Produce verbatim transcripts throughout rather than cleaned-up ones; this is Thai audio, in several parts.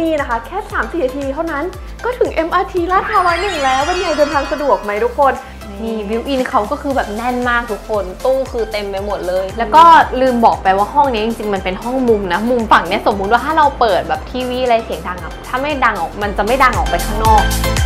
นี่นะคะแค่ สามถึงสี่ นาทีเท่านั้นก็ถึง เอ็ม อาร์ ที ลาดพร้าวร้อยหนึ่งแล้วเป็นไงเดินทางสะดวกไหมทุกคนนี่บิวอินเขาก็คือแบบแน่นมากทุกคนตู้คือเต็มไปหมดเลยแล้วก็ลืมบอกไปว่าห้องนี้จริงๆมันเป็นห้องมุมนะมุมฝั่งเนี้ยสมมุติว่าถ้าเราเปิดแบบทีวีอะไรเสียงดังอะถ้าไม่ดังออกมันจะไม่ดังออกไปข้างนอก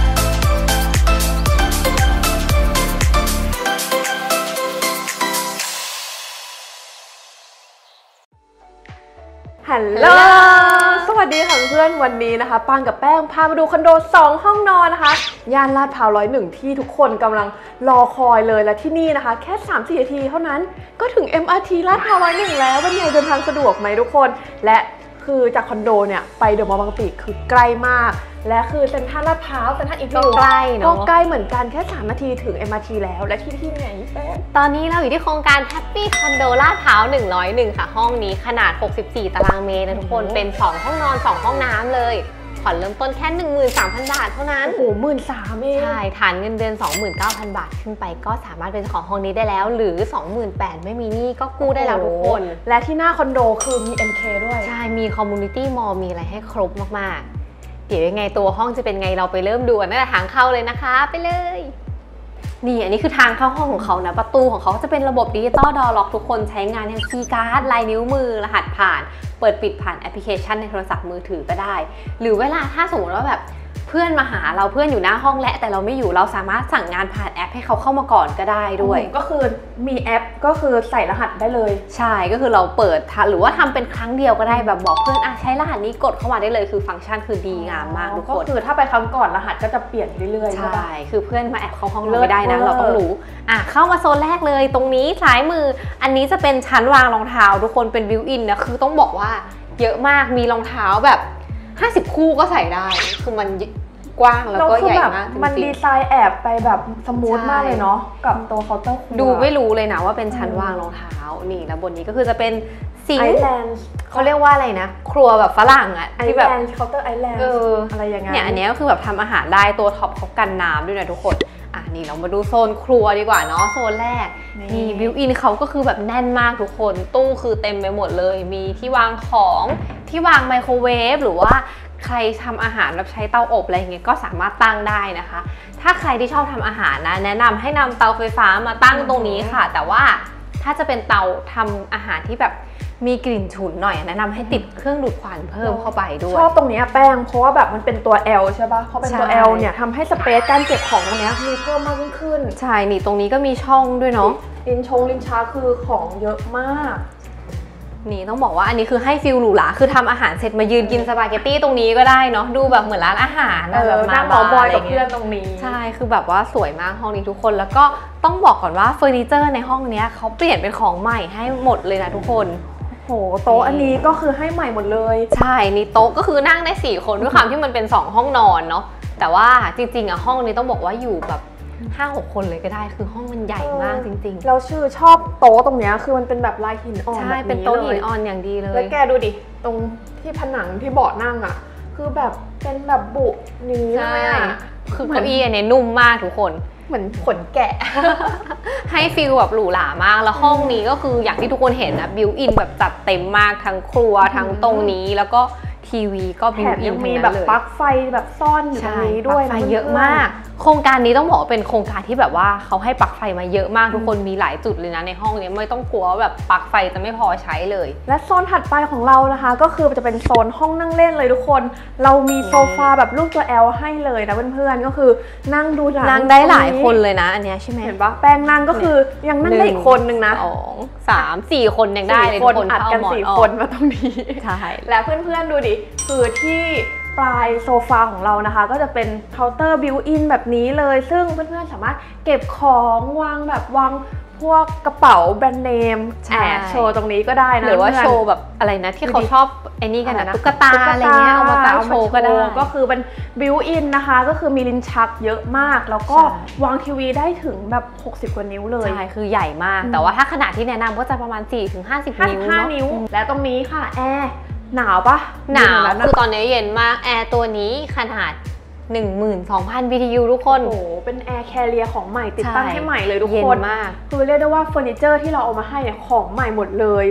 ฮัลโหลสวัสดีค่ะเพื่อนวันนี้นะคะปางกับแป้งพามาดูคอนโดสองห้องนอนนะคะย่านลาดพร้าวร้อยหนึ่งที่ทุกคนกำลังรอคอยเลยและที่นี่นะคะแค่ สามถึงสี่ นาทีเท่านั้นก็ถึง เอ็ม อาร์ ที ลาดพร้าวร้อยหนึ่งแล้วเป็นไงเดินทางสะดวกไหมทุกคนและคือจากคอนโดเนี่ยไปเดอะมอลล์บางปีคือใกล้มากและคือเซ็นทรัลลาดพร้าวเซ็นทรัลอีกก็ใกล้เนาะก็ใกล้เหมือนกันแค่สามนาทีถึง เอ็ม อาร์ ที แล้วและที่ที่ไหนแป้งตอนนี้เราอยู่ที่โครงการ Happy Condo ลาดพร้าวหนึ่งร้อยเอ็ดค่ะห้องนี้ขนาดหกสิบสี่ตารางเมตรนะทุกคนเป็นสองห้องนอนสองห้องน้ำเลยผ่อนเริ่มต้นแค่ หนึ่งหมื่นสามพัน บาทเท่านั้นโอ้โห หนึ่งหมื่นสามพัน เองใช่ฐานเงินเดือน สองหมื่นเก้าพัน บาทขึ้นไปก็สามารถเป็นเจ้าของห้องนี้ได้แล้วหรือ สองหมื่นแปดพัน ไม่มีหนี้ก็กู้ได้แล้วทุกคนและที่หน้าคอนโดคือมี เอ็ม เค ด้วยใช่มี Community Mall มีอะไรให้ครบมากๆเดี๋ยวยังไงตัวห้องจะเป็นไงเราไปเริ่มดูกันตั้งแต่ทางเข้าเลยนะคะไปเลยนี่อันนี้คือทางเข้าห้องของเขานะประตูของเขาจะเป็นระบบดิจิตอลดอร์ล็อกทุกคนใช้งานทางคีย์การ์ดลายนิ้วมือรหัสผ่านเปิดปิดผ่านแอปพลิเคชันในโทรศัพท์มือถือก็ได้หรือเวลาถ้าสมมติว่าแบบเพื่อนมาหาเราเพื่อนอยู่หน้าห้องและแต่เราไม่อยู่เราสามารถสั่งงานผ่านแอปให้เขาเข้ามาก่อนก็ได้ด้วยก็คือมีแอปก็คือใส่รหัสได้เลยใช่ก็คือเราเปิดหรือว่าทำเป็นครั้งเดียวก็ได้แบบบอกเพื่อนอ่ะใช้รหัสนี้กดเข้ามาได้เลยคือฟังก์ชันคือดีงามมากทุกคนก็คือถ้าไปครั้งก่อนรหัสก็จะเปลี่ยนเรื่อยๆใช่คือเพื่อนมาแอบเข้าห้องเราไม่ได้นะเราต้องรู้อ่ะเข้ามาโซนแรกเลยตรงนี้ซ้ายมืออันนี้จะเป็นชั้นวางรองเท้าทุกคนเป็นบิวอินนะคือต้องบอกว่าเยอะมากมีรองเท้าแบบห้าสิบคู่ก็ใส่ได้คือมันกว้างแล้วก็ใหญ่มากจริงๆมันดีไซน์แอบไปแบบสมูทมากเลยเนาะกับตัวเคาน์เตอร์ดูไม่รู้เลยนะว่าเป็นชั้นวางรองเท้านี่แล้วบนนี้ก็คือจะเป็นซิงค์เขาเรียกว่าอะไรนะครัวแบบฝรั่งอะที่แบบเคาน์เตอร์ไอแลนด์อะไรอย่างเงี้ยเนี่ยอันนี้ก็คือแบบทำอาหารได้ตัวท็อปเขากันน้ำด้วยนะทุกคนอ่ะนี่เรามาดูโซนครัวดีกว่าเนาะโซนแรกนี่บิวอินเขาก็คือแบบแน่นมากทุกคนตู้คือเต็มไปหมดเลยมีที่วางของที่วางไมโครเวฟหรือว่าใครทำอาหารแบบใช้เตาอบอะไรอย่างเงี้ยก็สามารถตั้งได้นะคะถ้าใครที่ชอบทำอาหารนะแนะนำให้นำเตาไฟฟ้ามาตั้งตรงนี้ค่ะแต่ว่าถ้าจะเป็นเตาทำอาหารที่แบบมีกลิ่นฉุนหน่อยแนะนำให้ติดเครื่องดูดควันเพิ่มเข้าไปด้วยชอบตรงนี้แป้งเพราะว่าแบบมันเป็นตัว L ใช่ป่ะเพราะเป็นตัว L เนี่ยทำให้สเปซการเก็บของตรงนี้มีเพิ่มมากยิ่งขึ้นใช่นี่ตรงนี้ก็มีช่องด้วยเนาะลิ้นชงลิ้นชาคือของเยอะมากนี่ต้องบอกว่าอันนี้คือให้ฟิลหรูหราคือทำอาหารเสร็จมายืนกินสปาเกตตี้ตรงนี้ก็ได้เนาะดูแบบเหมือนร้านอาหารแบบมาบาร์กับเพื่อนตรงนี้ใช่คือแบบว่าสวยมากห้องนี้ทุกคนแล้วก็ต้องบอกก่อนว่าเฟอร์นิเจอร์ในห้องนี้เขาเปลี่ยนเป็นของใหม่ให้หมดเลยนะทุกคนโหโต๊ะอันนี้ก็คือให้ใหม่หมดเลยใช่นี่โต๊ะก็คือนั่งได้สี่คนด้วยความที่มันเป็นสองห้องนอนเนาะแต่ว่าจริงๆอะห้องนี้ต้องบอกว่าอยู่แบบห้าหกคนเลยก็ได้คือห้องมันใหญ่มากจริงๆเราชื่อชอบโต๊ะตรงนี้คือมันเป็นแบบลายหินอ่อนใช่เป็นโต๊ะหินอ่อนอย่างดีเลยแล้วแกดูดิตรงที่ผนังที่เบาะนั่งอ่ะคือแบบเป็นแบบบุนี้ใช่คือเก้าอี้อันนี้นุ่มมากทุกคนเหมือนขนแกะให้ฟีลแบบหรูหรามากแล้วห้องนี้ก็คืออย่างที่ทุกคนเห็นนะบิวอินแบบจัดเต็มมากทั้งครัวทั้งตรงนี้แล้วก็ทีวีก็บิวอินมีแบบปลั๊กไฟแบบซ่อนอยู่ตรงนี้ด้วยปลั๊กไฟเยอะมากโครงการนี้ต้องบอกเป็นโครงการที่แบบว่าเขาให้ปลั๊กไฟมาเยอะมากทุกคนมีหลายจุดเลยนะในห้องนี้ไม่ต้องกลัวว่าแบบปลั๊กไฟจะไม่พอใช้เลยและโซนถัดไปของเรานะคะก็คือจะเป็นโซนห้องนั่งเล่นเลยทุกคนเรามีโซฟาแบบรูปตัว L ให้เลยนะเพื่อนๆก็คือนั่งดูหนังนั่งได้หลายคนเลยนะอันนี้ใช่ไหมเห็นปะแป้งนั่งก็คือยังนั่งได้อีกคนนึงนะสองสามสี่คนยังได้เลยคนอัดกันสี่คนมาตรงนี้ใช่และเพื่อนๆดูดิคือที่ปลายโซฟาของเรานะคะก็จะเป็นเคาน์เตอร์บิวอินแบบนี้เลยซึ่งเพื่อนๆสามารถเก็บของวางแบบวางพวกกระเป๋าแบรนด์เนมแอบโชว์ตรงนี้ก็ได้นะหรือว่าโชว์แบบอะไรนะที่เขาชอบไอ้นี่กันนะตุ๊กตาอะไรเงี้ยเอามาตั้งโชว์ก็ได้ก็คือเป็นบิวอินนะคะก็คือมีลิ้นชักเยอะมากแล้วก็วางทีวีได้ถึงแบบหกสิบกว่านิ้วเลยใช่คือใหญ่มากแต่ว่าถ้าขนาดที่แนะนำก็จะประมาณ สี่ถึงห้าสิบ นิ้วเนาะและตรงนี้ค่ะแอร์หนาวปะหนาวคือตอนนี้เย็นมากแอร์ตัวนี้ขนาด หนึ่งหมื่นสองพัน บี ที ยู ทุกคนโอ้โหเป็นแอร์แคเรียของใหม่ติดตั้งให้ใหม่เลยทุกคนเย็นมากคือเรียกได้ว่าเฟอร์นิเจอร์ที่เราเอามาให้เนี่ยของใหม่หมดเลย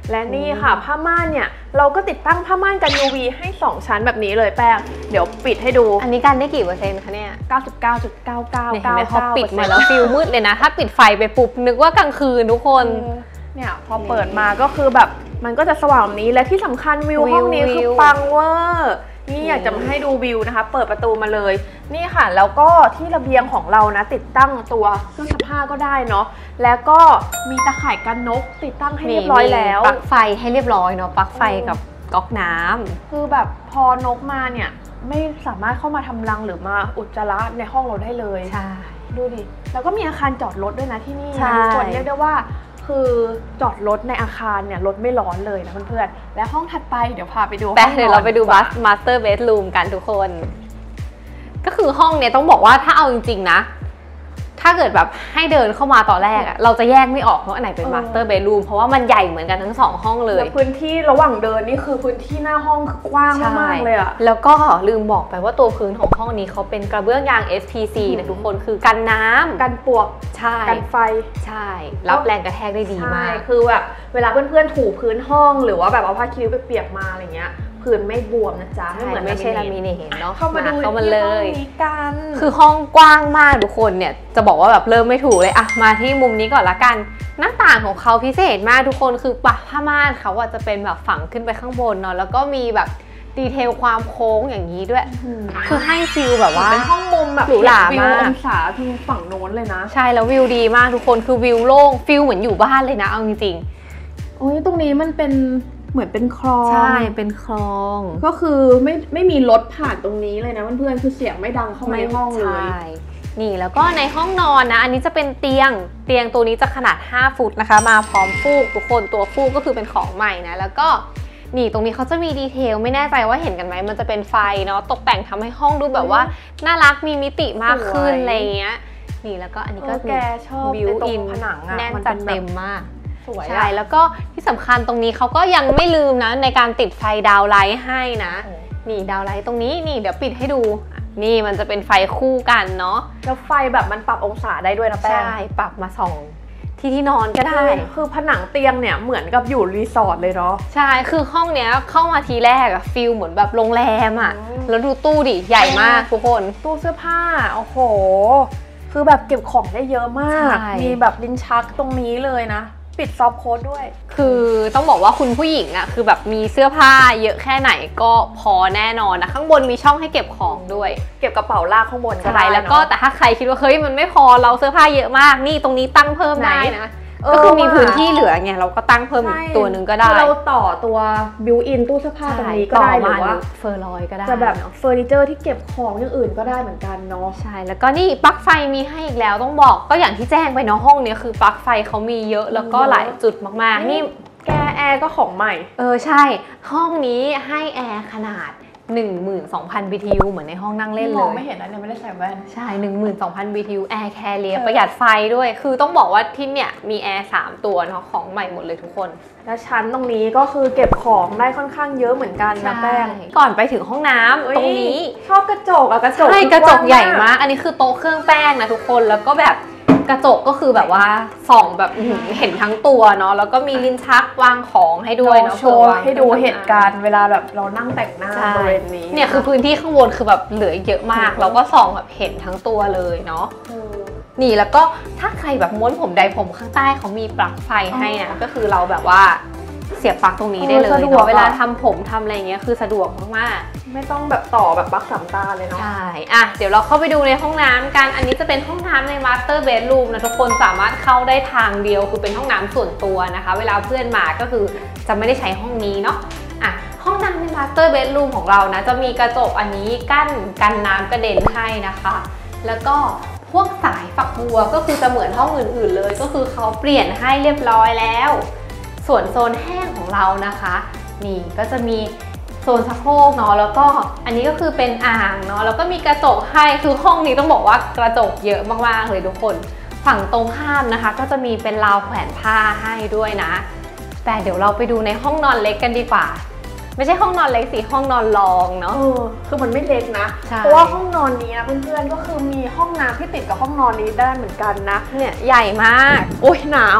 และนี่ค่ะผ้าม่านเนี่ยเราก็ติดตั้งผ้าม่านกัน ยู วี ให้สองชั้นแบบนี้เลยแป้งเดี๋ยวปิดให้ดูอันนี้กันได้กี่เปอร์เซ็นต์คะเนี่ยเก้าสิบเก้าจุดเก้าเก้าเนี่ยเห็นไหมพอปิดมาแล้วฟิลมืดเลยนะถ้าปิดไฟไปปุ๊บนึกว่ากลางคืนทุกคนเนี่ยพอเปิดมาก็คือแบบมันก็จะสว่างแบบนี้และที่สำคัญวิวห้องนี้คือปังเวอร์นี่อยากจะมาให้ดูวิวนะคะเปิดประตูมาเลยนี่ค่ะแล้วก็ที่ระเบียงของเรานะติดตั้งตัวเครื่องซักผ้าก็ได้เนาะแล้วก็มีตะข่ายกันนกติดตั้งให้เรียบร้อยแล้วปลั๊กไฟให้เรียบร้อยเนาะปลั๊กไฟกับก๊อกน้ำคือแบบพอนกมาเนี่ยไม่สามารถเข้ามาทำรังหรือมาอุจจาระในห้องเราได้เลยใช่ดูดิแล้วก็มีอาคารจอดรถด้วยนะที่นี่ทุกคนเรียกได้ว่าคือจอดรถในอาคารเนี่ยรถไม่ร้อนเลยนะเพื่อนๆและห้องถัดไปเดี๋ยวพาไปดูแต่เดี๋ยวเราไปดูบัสมาสเตอร์เบดรูมกันทุกคนก็คือห้องเนี่ยต้องบอกว่าถ้าเอาจริงๆนะถ้าเกิดแบบให้เดินเข้ามาตอนแรกอะเราจะแยกไม่ออกว่าอันไหนเป็นมาสเตอร์เบดรูมเพราะว่ามันใหญ่เหมือนกันทั้งสองห้องเลยพื้นที่ระหว่างเดินนี่คือพื้นที่หน้าห้องกว้างมากเลยอะแล้วก็ลืมบอกไปว่าตัวพื้นของห้องนี้เขาเป็นกระเบื้องยาง เอส พี ซี นะทุกคนคือกันน้ำกันปลวกใช่กันไฟใช่รับแรงกระแทกได้ดีมากคือแบบเวลาเพื่อนๆถูพื้นห้องหรือว่าแบบเอาผ้าคิ้วไปเปียกมาอะไรเงี้ยพื้นไม่บวมนะจ๊ะไม่เหมือนไม่ใช่ลามิเนตเนาะเข้ามาดูเข้ามาเลยกันคือห้องกว้างมากทุกคนเนี่ยจะบอกว่าแบบเริ่มไม่ถูกเลยอะมาที่มุมนี้ก่อนละกันหน้าต่างของเขาพิเศษมากทุกคนคือปะผ้าม่านเขาจะเป็นแบบฝังขึ้นไปข้างบนเนาะแล้วก็มีแบบดีเทลความโค้งอย่างนี้ด้วยคือให้ฟิลแบบว่าเป็นห้องมุมแบบหรูหรามากองศาคือฝั่งโน้นเลยนะใช่แล้ววิวดีมากทุกคนคือวิวโล่งฟิลเหมือนอยู่บ้านเลยนะเอาจริงๆโอ้ยตรงนี้มันเป็นเหมือนเป็นคลองใช่เป็นคลองก็คือไม่ไม่มีรถผ่านตรงนี้เลยนะเพื่อนๆคือเสียงไม่ดังเข้ามาในห้องเลยนี่แล้วก็ในห้องนอนนะอันนี้จะเป็นเตียงเตียงตัวนี้จะขนาดห้าฟุตนะคะมาพร้อมฟูกทุกคนตัวฟูกก็คือเป็นของใหม่นะแล้วก็นี่ตรงนี้เขาจะมีดีเทลไม่แน่ใจว่าเห็นกันไหมมันจะเป็นไฟเนาะตกแต่งทำให้ห้องดูแบบว่าน่ารักมีมิติมากขึ้นอะไรเงี้ยนี่แล้วก็อันนี้ก็แกชอบบิวอินผนังอะแน่นจัดเต็มมากใช่แล้วก็ที่สำคัญตรงนี้เขาก็ยังไม่ลืมนะในการติดไฟดาวไลท์ให้นะนี่ดาวไลท์ตรงนี้นี่เดี๋ยวปิดให้ดูนี่มันจะเป็นไฟคู่กันเนาะแล้วไฟแบบมันปรับองศาได้ด้วยนะแป้งใช่ปรับมาส่องที่ที่นอนก็ได้คือผนังเตียงเนี่ยเหมือนกับอยู่รีสอร์ทเลยเนาะใช่คือห้องเนี้ยเข้ามาทีแรกอะฟิลเหมือนแบบโรงแรมอะแล้วดูตู้ดิใหญ่มากทุกคนตู้เสื้อผ้าโอ้โหคือแบบเก็บของได้เยอะมากมีแบบลิ้นชักตรงนี้เลยนะปิดซอฟต์โค้ดด้วยคือต้องบอกว่าคุณผู้หญิงอะคือแบบมีเสื้อผ้าเยอะแค่ไหนก็พอแน่นอนนะข้างบนมีช่องให้เก็บของด้วยเก็บกระเป๋าลากข้างบนก็ได้แล้วก็แต่ถ้าใครคิดว่าเฮ้ยมันไม่พอเราเสื้อผ้าเยอะมากนี่ตรงนี้ตั้งเพิ่มได้นะก็คือมีพื้นที่เหลือไงเราก็ตั้งเพิ่มอีกตัวหนึ่งก็ได้เราต่อตัวบิวอินตู้เสื้อผ้าตรงนี้ก็ได้หรือว่าเฟอร์ลอยก็ได้จะแบบเฟอร์นิเจอร์ที่เก็บของอย่างอื่นก็ได้เหมือนกันเนาะใช่แล้วก็นี่ปลั๊กไฟมีให้อีกแล้วต้องบอกก็อย่างที่แจ้งไปเนาะห้องนี้คือปลั๊กไฟเขามีเยอะแล้วก็หลายจุดมากๆนี่แกแอร์ก็ของใหม่เออใช่ห้องนี้ให้แอร์ขนาดหนึ่งหมื่นสองพัน บี ที ยู เหมือนในห้องนั่งเล่นเลยมองไม่เห็นนะเนี่ยไม่ได้ใส่แว่นใช่ หนึ่งหมื่นสองพัน บี ที ยู แอร์แคเรียประหยัดไฟด้วยคือต้องบอกว่าที่เนี่ยมีแอร์สามตัวเนาะของใหม่หมดเลยทุกคนและชั้นตรงนี้ก็คือเก็บของได้ค่อนข้างเยอะเหมือนกันนะแป้งก่อนไปถึงห้องน้ำตรงนี้ชอบกระจกอะกระจกใช่กระจกใหญ่มากอันนี้คือโต๊ะเครื่องแป้งนะทุกคนแล้วก็แบบกระจกก็คือแบบว่าส่องแบบเห็นทั้งตัวเนาะแล้วก็มีลิ้นชักวางของให้ด้วยเนาะโชว์ให้ดูเหตุการณ์เวลาแบบเรานั่งแต่งหน้าบริเวณนี้เนี่ยคือพื้นที่ข้างบนคือแบบเหลือเยอะมากแล้วก็ส่องแบบเห็นทั้งตัวเลยเนาะนี่แล้วก็ถ้าใครแบบม้วนผมใดผมข้างใต้เขามีปลั๊กไฟให้นะก็คือเราแบบว่าเสียบปลั๊กตรงนี้ได้เลยเนาะเวลาทำผมทำอะไรเงี้ยคือสะดวกมากๆไม่ต้องแบบต่อแบบปลั๊กสามตาเลยเนาะใช่อ่ะเดี๋ยวเราเข้าไปดูในห้องน้ำกันอันนี้จะเป็นห้องน้ำในมาสเตอร์เบดรูมนะทุกคนสามารถเข้าได้ทางเดียวคือเป็นห้องน้ำส่วนตัวนะคะเวลาเพื่อนมาก็คือจะไม่ได้ใช้ห้องนี้เนาะอ่ะห้องน้ำในมาสเตอร์เบดรูมของเรานะจะมีกระจกอันนี้กั้นกันน้ำกระเด็นให้นะคะแล้วก็พวกสายฝักบัวก็คือจะเหมือนห้องอื่นๆเลยก็คือเขาเปลี่ยนให้เรียบร้อยแล้วส่วนโซนแห้งของเรานะคะนี่ก็จะมีโซนชักโครกเนาะแล้วก็อันนี้ก็คือเป็นอ่างเนาะแล้วก็มีกระจกให้คือห้องนี้ต้องบอกว่ากระจกเยอะมากๆเลยทุกคนฝั่งตรงข้ามนะคะก็จะมีเป็นราวแขวนผ้าให้ด้วยนะแต่เดี๋ยวเราไปดูในห้องนอนเล็กกันดีกว่าไม่ใช่ห้องนอนเล็กสิห้องนอนรองเนาะคือมันไม่เล็กนะเพราะว่าห้องนอนนี้นะเพื่อนๆก็คือมีห้องน้ำที่ติดกับห้องนอนนี้ได้เหมือนกันนะเนี่ยใหญ่มากโอ้ยหนาว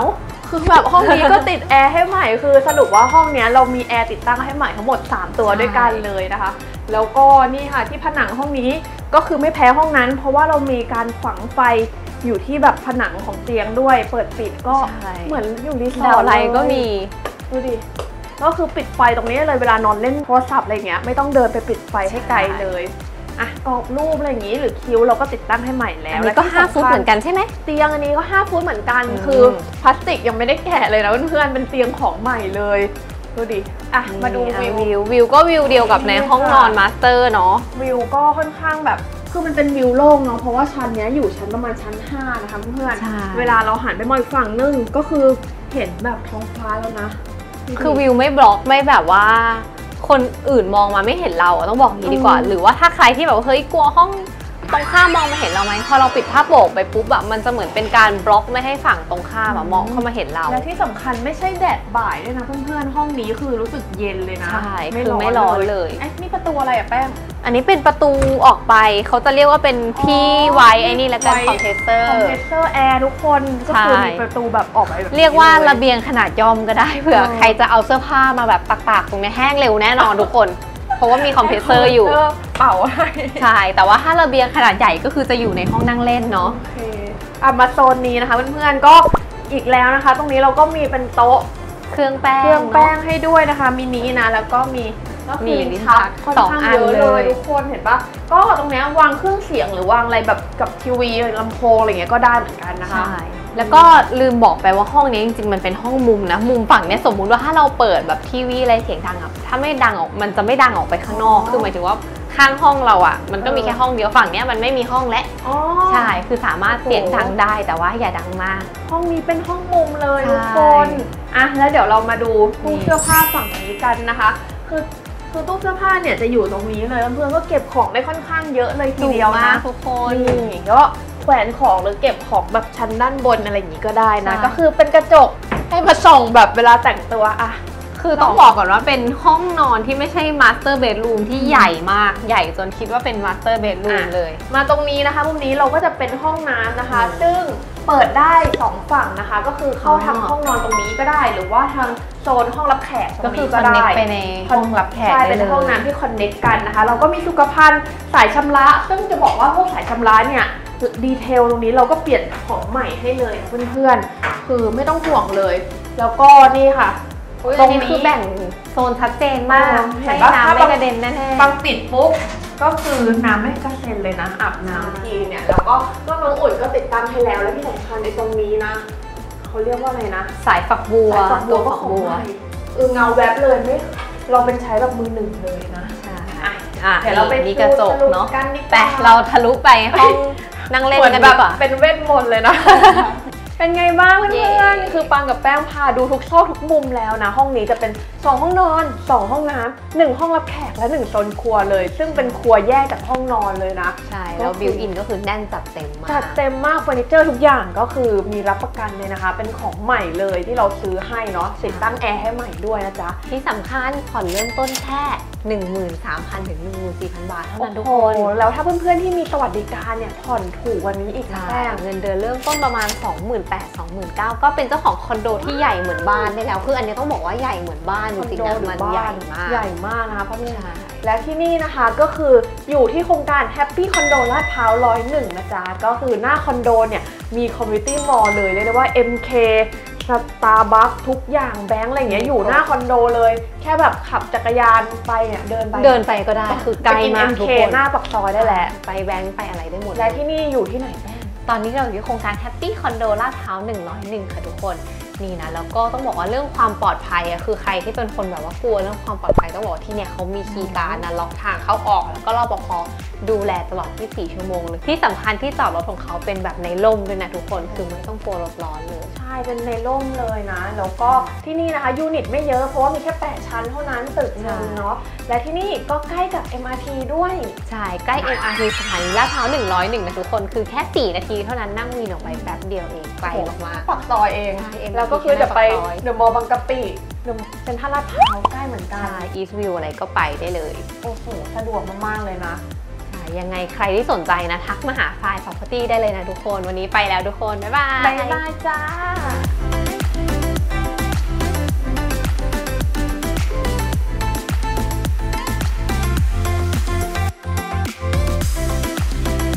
คือแบบห้องนี้ก็ติดแอร์ให้ใหม่คือสรุปว่าห้องนี้เรามีแอร์ติดตั้งให้ใหม่ทั้งหมดสามตัวด้วยกันเลยนะคะแล้วก็นี่ค่ะที่ผนังห้องนี้ก็คือไม่แพ้ห้องนั้น เพราะว่าเรามีการฝังไฟอยู่ที่แบบผนังของเตียงด้วยเปิดปิดก็เหมือนอยู่รีสอร์ทดาวไลท์ก็มีดูดิก็คือปิดไฟตรงนี้เลยเวลานอนเล่นโทรศัพท์อะไรเงี้ยไม่ต้องเดินไปปิดไฟให้ไกลเลยอ่ะกรอบรูปอะไรอย่างงี้หรือคิ้วเราก็ติดตั้งให้ใหม่แล้วอันนี้ก็ห้าฟุตเหมือนกันใช่ไหมเตียงอันนี้ก็ห้าฟุตเหมือนกันคือพลาสติกยังไม่ได้แกะเลยนะเพื่อนๆเป็นเตียงของใหม่เลยดูดิอ่ะมาดูวิววิววิวก็วิวเดียวกับในห้องนอนมาสเตอร์เนาะวิวก็ค่อนข้างแบบคือมันเป็นวิวโล่งเนาะเพราะว่าชั้นนี้อยู่ชั้นประมาณชั้นห้านะคะเพื่อนๆเวลาเราหันไปมองอีกฝั่งนึงก็คือเห็นแบบท้องฟ้าแล้วนะคือวิวไม่บล็อกไม่แบบว่าคนอื่นมองมาไม่เห็นเราต้องบอกอย่างนี้ดีกว่าหรือว่าถ้าใครที่แบบเฮ้ยกลัวห้องตรงข้ามมองมาเห็นเราไหมพอเราปิดผ้าโปกไปปุ๊บแบบมันจะเหมือนเป็นการบล็อกไม่ให้ฝั่งตรงข้ามมองเข้ามาเห็นเราและที่สำคัญไม่ใช่แดดบ่ายด้วยนะเพื่อนๆห้องนี้คือรู้สึกเย็นเลยนะใช่คือไม่ร้อนเลยไอ้นี่ประตูอะไรอะแป้งอันนี้เป็นประตูออกไปเขาจะเรียกว่าเป็นที่ไว้ไอ้นี่แล้วกันคอมเพรสเซอร์คอมเพรสเซอร์แอร์ทุกคนก็คือมีประตูแบบออกไปเรียกว่าระเบียงขนาดย่อมก็ได้เผื่อใครจะเอาเสื้อผ้ามาแบบตากๆตรงนี้แห้งเร็วแน่นอนทุกคนเพราะว่ามีคอมเพรสเซอร์อยู่เป่าให้ใช่แต่ว่าถ้าระเบียงขนาดใหญ่ก็คือจะอยู่ในห้องนั่งเล่นเนาะโอเคอ่ะมาโซนนี้นะคะเพื่อนๆก็อีกแล้วนะคะตรงนี้เราก็มีเป็นโต๊ะเครื่องแป้งเครื่องแป้งให้ด้วยนะคะมินินะแล้วก็มีก็มีลิ้นชักค่อนข้างเยอะเลยทุกคนเห็นปะก็ตรงนี้วางเครื่องเสียงหรือวางอะไรแบบกับทีวีลำโพงอะไรเงี้ยก็ได้เหมือนกันนะคะแล้วก็ลืมบอกไปว่าห้องนี้จริงๆมันเป็นห้องมุมนะมุมฝั่งเนี้ยสมมุติว่าถ้าเราเปิดแบบทีวีอะไรเสียงดังอ่ะถ้าไม่ดังออกมันจะไม่ดังออกไปข้างนอกคือหมายถึงว่าข้างห้องเราอ่ะมันก็มีแค่ห้องเดียวฝั่งเนี้ยมันไม่มีห้องและใช่คือสามารถเสียงดังได้แต่ว่าอย่าดังมากห้องนี้เป็นห้องมุมเลยทุกคนอ่ะแล้วเดี๋ยวเรามาดูตู้เสื้อผ้าฝั่งนี้กันนะคะคือคือตู้เสื้อผ้าเนี่ยจะอยู่ตรงนี้เลยเพื่อนๆก็เก็บของได้ค่อนข้างเยอะเลยทีเดียวนะทุกคนนี่ก็แขวนของหรือเก็บของแบบชั้นด้านบนอะไรอย่างนี้ก็ได้นะก็คือเป็นกระจกให้มาส่องแบบเวลาแต่งตัวอะคือต้องบอกก่อนว่าเป็นห้องนอนที่ไม่ใช่มาสเตอร์เบดรูมที่ใหญ่มากใหญ่จนคิดว่าเป็นมาสเตอร์เบดรูมเลยมาตรงนี้นะคะมุมนี้เราก็จะเป็นห้องน้ำนะคะซึ่งเปิดได้สองฝั่งนะคะก็คือเข้าทางห้องนอนตรงนี้ก็ได้หรือว่าทางโซนห้องรับแขกก็คือคอนเนคไปในห้องรับแขกใช่เป็นห้องน้ำที่คอนเนคกันนะคะเราก็มีสุขภัณฑ์สายชำระซึ่งจะบอกว่าพวกสายชำระเนี่ยดีเทลตรงนี้เราก็เปลี่ยนของใหม่ให้เลยเพื่อนๆคือไม่ต้องห่วงเลยแล้วก็นี่ค่ะตรงนี้คือแบ่งโซนชัดเจนมากเห็นว่าน้ำไม่กระเด็นแน่ๆบางปิดปุ๊บก็คือน้ำไม่กระเซ็นเลยนะอาบน้ำทีเนี่ยแล้วก็ก็น้องอุ่นก็ติดตั้งให้แล้วและที่สำคัญในตรงนี้นะเขาเรียกว่าอะไรนะสายฝักบัวตัวฝักบัวเออเงาแวบเลยไม่เราเป็นใช้แบบมือหนึ่งเลยนะใช่อ่ะเดี๋ยวเราไปนี่กระจกเนาะแต่เราทะลุไปห้องนั่งเล่นกันดีกว่าเป็นเวทมนต์เลยนะเป็นไงบ้างเพื่อนๆคือปังกับแป้งพาดูทุกซอกทุกมุมแล้วนะห้องนี้จะเป็นสองห้องนอนสองห้องน้ำหนึ่งห้องรับแขกและหนึ่งโซนครัวเลยซึ่งเป็นครัวแยกจากห้องนอนเลยนะใช่แล้วบิวอินก็คือแน่นจัดเต็มมากจัดเต็มมากเฟอร์นิเจอร์ทุกอย่างก็คือมีรับประกันเลยนะคะเป็นของใหม่เลยที่เราซื้อให้เนาะติดตั้งแอร์ให้ใหม่ด้วยนะจ๊ะที่สำคัญผ่อนเริ่มต้นแค่ หนึ่งหมื่นสามพัน ถึง หนึ่งหมื่นสี่พัน บาทเท่านั้นทุกคนแล้วถ้าเพื่อนๆที่มีสวัสดิการเนี่ยผ่อนถูกกว่านี้อีกนะแป้งเงินเดือนเริ่มต้นประมาณ สองหมื่นแปดพัน สองหมื่นเก้าพัน ก็เป็นเจ้าของคอนโดที่ใหญ่เหมือนบ้านได้แล้วคืออันนี้ต้องบอกว่าใหญ่เหมือนบ้านจริงๆนะมันใหญ่มากใหญ่มากนะคะเพราะนี่และที่นี่นะคะก็คืออยู่ที่โครงการ Happy Condo ลาดพร้าวหนึ่งร้อยเอ็ดนะจ๊ะก็คือหน้าคอนโดเนี่ยมีคอมมูนิตี้มอลล์เลยเรียกได้ว่า เอ็ม เค สตาร์บัคทุกอย่างแบงก์อะไรอย่างเงี้ยอยู่หน้าคอนโดเลยแค่แบบขับจักรยานไปเนี่ยเดินไปเดินไปก็ได้คือไกลมากทุกคนหน้าปากซอยได้แหละไปแบงก์ไปอะไรได้หมดและที่นี่อยู่ที่ไหนแม่ตอนนี้เราอยู่ที่โครงการ Happy Condo ลาดพร้าวหนึ่งร้อยเอ็ดค่ะทุกคนนี่นะแล้วก็ต้องบอกว่าเรื่องความปลอดภัยอะคือใครที่เป็นคนแบบว่ากลัวเรื่องความปลอดภัยต้องบอกที่เนี่ยเขามีคีย์การ์ดนะล็อกทางเข้าออกแล้วก็รปภ.ดูแลตลอดยี่สิบสี่ชั่วโมงเลยที่สำคัญที่จอดรถของเขาเป็นแบบในร่มด้วยนะทุกคนคือไม่ต้องกลัวรถร้อนเลยใช่เป็นในร่มเลยนะแล้วก็ที่นี่นะคะยูนิตไม่เยอะเพราะว่ามีแค่แปดชั้นเท่านั้นตึกนึงเนาะและที่นี่ก็ใกล้กับ เอ็ม อาร์ ที ด้วยใช่ใกล้ เอ็ม อาร์ ที สถานีลาดพร้าวหนึ่งร้อยเอ็ดนะทุกคนคือแค่สี่นาทีเท่านั้นนั่งวินออกไปแป๊บเดียวเองไกลมากๆปากซอยเองแล้วก็คือจะไปเดอะมอลล์บางกะปิเดอะเซ็นทรัลลาดพร้าวใกล้เหมือนกันอีสต์วิวอะไรก็ไปได้เลยโอ้โหสะดวกมากๆเลยนะยังไงใครที่สนใจนะทักมาหาฝ่าย Property ได้เลยนะทุกคนวันนี้ไปแล้วทุกคนบ๊ายบายบ๊ายบายจ้า